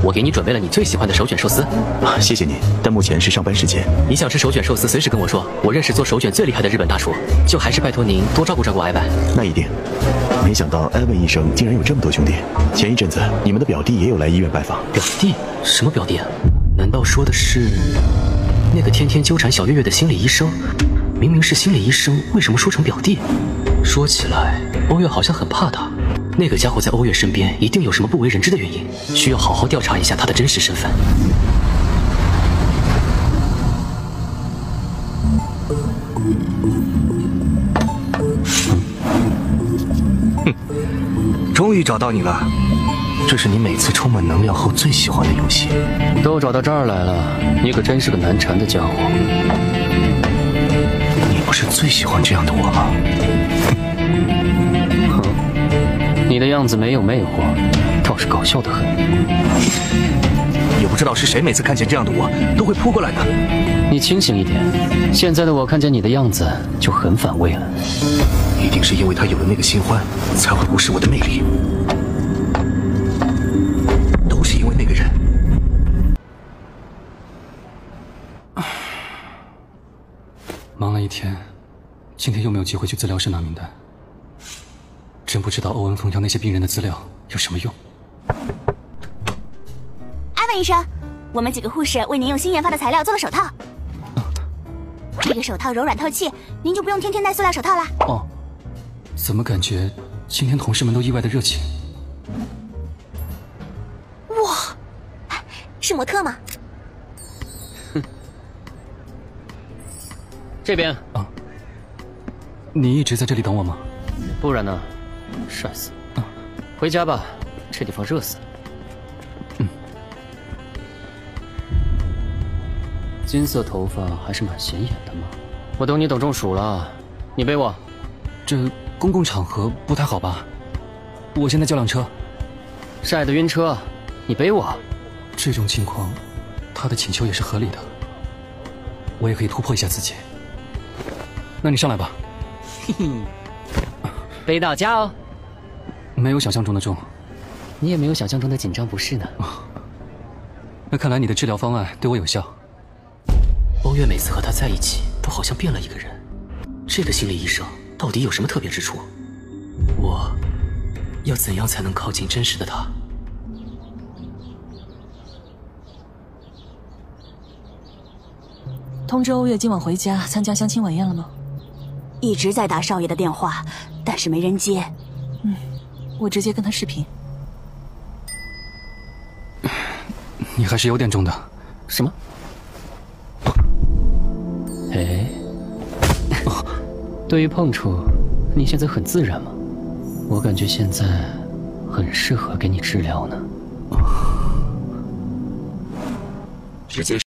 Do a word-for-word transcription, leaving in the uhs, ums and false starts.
我给你准备了你最喜欢的手卷寿司。 啊，谢谢你，但目前是上班时间。 你想吃手卷寿司，随时跟我说。我认识做手卷最厉害的日本大厨，就还是拜托您多照顾照顾艾文。 那一定。没想到艾文医生竟然有这么多兄弟。前一阵子你们的表弟也有来医院拜访。 表弟？什么表弟啊？难道说的是那个天天纠缠小月月的心理医生？明明是心理医生，为什么说成表弟？说起来，欧月好像很怕他。那个家伙在欧月身边，一定有什么不为人知的原因，需要好好调查一下他的真实身份。 哼，终于找到你了。这是你每次充满能量后最喜欢的游戏。 都找到这儿来了，你可真是个难缠的家伙。 你不是最喜欢这样的我吗？ 哼，你的样子没有魅惑，倒是搞笑的很。 也不知道是谁每次看见这样的我都会扑过来的。 你清醒一点，现在的我看见你的样子就很反胃了。 一定是因为他有了那个新欢，才会无视我的魅力。都是因为那个人。 忙了一天，今天又没有机会去资料室拿名单。真不知道欧文峰要那些病人的资料有什么用。 艾文医生，我们几个护士为您用新研发的材料做了手套。这个手套柔软透气，您就不用天天戴塑料手套啦。 哦，怎么感觉今天同事们都意外的热情？ 哇，是模特吗？ 哼，这边啊，你一直在这里等我吗？ 不然呢？晒死！啊，回家吧，这地方热死了。 嗯。 金色头发还是蛮显眼的嘛。我等你等中暑了，你背我。 这公共场合不太好吧？我现在叫辆车。 晒得晕车，你背我。 这种情况，他的请求也是合理的。我也可以突破一下自己。那你上来吧。 嘿嘿，背到家哦。 没有想象中的重。 你也没有想象中的紧张，不是呢？ 那看来你的治疗方案对我有效。 欧月每次和他在一起，都好像变了一个人。这个心理医生到底有什么特别之处？我要怎样才能靠近真实的他？ 通知欧月今晚回家参加相亲晚宴了吗？ 一直在打少爷的电话，但是没人接。 嗯，我直接跟他视频。 你还是有点重的。 什么？哎，对于碰触，你现在很自然吗？我感觉现在很适合给你治疗呢。 直接。